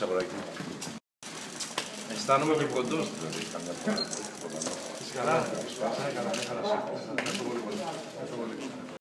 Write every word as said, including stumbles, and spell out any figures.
Είσαι αγοράκι. Αισθάνομαι και κοντός δηλαδή καμιά φορά. Είσαι καλά. Είσαι καλά.